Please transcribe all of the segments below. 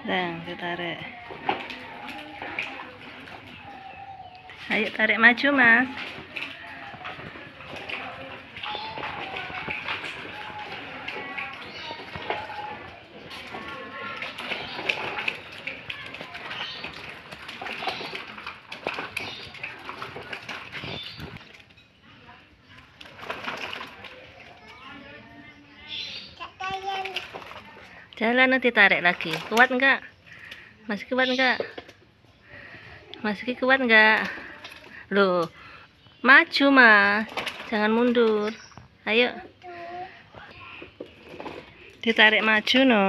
Nah, ditarik. Ayo tarik maju, Mas. Jalan, nanti tarik lagi. Kuat enggak? Masih kuat enggak? Masih kuat enggak? Loh, maju, Mas. Jangan mundur. Ayo. Ditarik maju, no.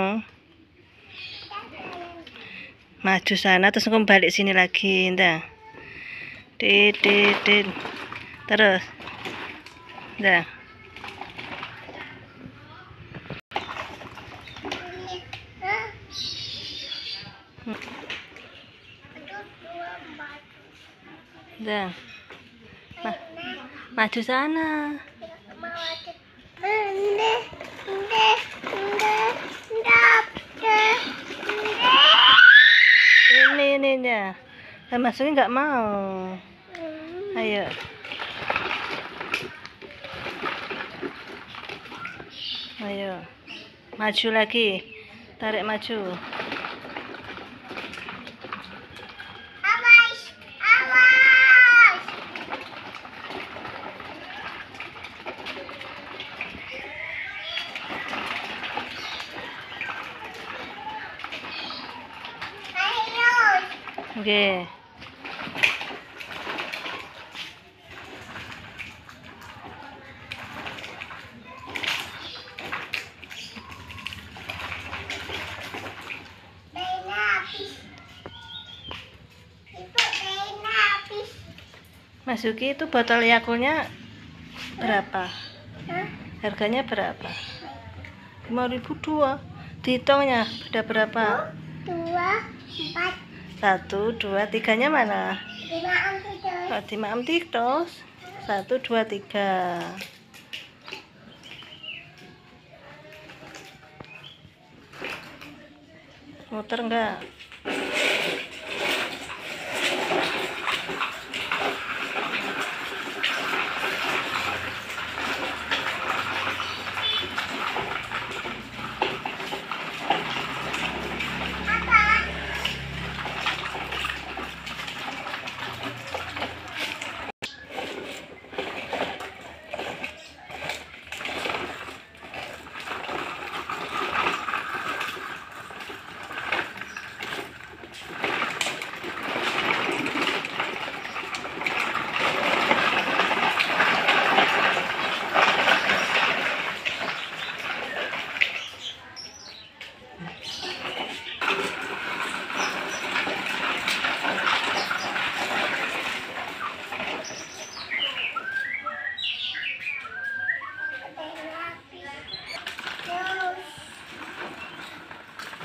Maju sana, terus kamu balik sini lagi, ntar. Dit. Terus. Ntar. Ntar. Maju sana. Ini ya. Masuknya nggak mau. Ayo. Ayo. Maju lagi. Tarik maju. Oke. Mas Yuki, itu botol Yakultnya berapa? Harganya berapa? 5.002. Dihitungnya udah berapa? 1, 2, 3-nya mana? 5 terus. 1, 2, 3. Muter enggak?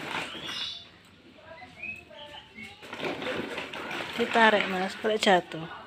Ditarik, Mas, kalau jatuh.